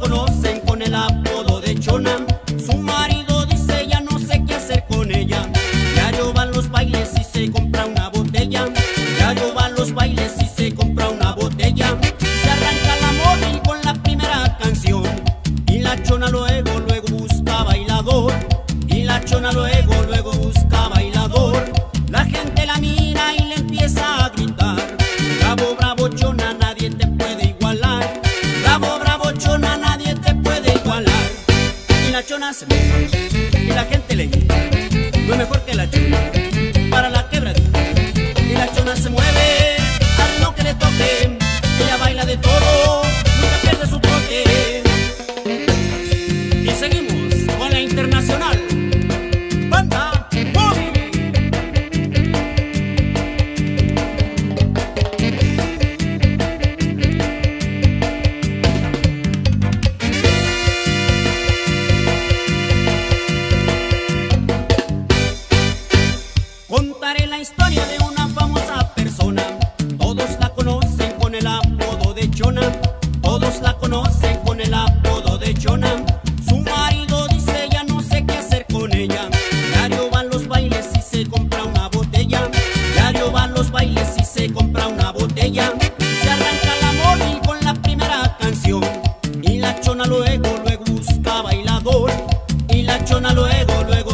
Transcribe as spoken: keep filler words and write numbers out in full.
conocen con el apodo de Chona. Su marido dice ya no sé qué hacer con ella. Diario va a los bailes y se compra una botella. Diario va a los bailes y se compra una botella. Se arranca la móvil con la primera canción. Y la Chona luego, luego busca bailador. Y la Chona luego, luego busca bailador. La gente la mira y le empieza a gritar: bravo, bravo Chona, nadie te puede igualar. Bravo, bravo Chona, nadie te puede igualar. Y la Chona se mueve y la gente le grita: no es mejor que la Chona para la quebradita. Y la Chona se mueve a lo que le toque. Ella baila de todo, nunca pierde su trote. Y seguimos con la internacional Banda Móvil. Contaré la historia de una famosa persona. Todos la conocen con el apodo de Chona. Todos la conocen con el apodo de Chona. Su marido dice ya no sé qué hacer con ella. Diario va a los bailes y se compra una botella. Diario va a los bailes y se compra una botella. Se arranca la móvil con la primera canción. Y la Chona luego, luego busca bailador. Y la Chona luego, luego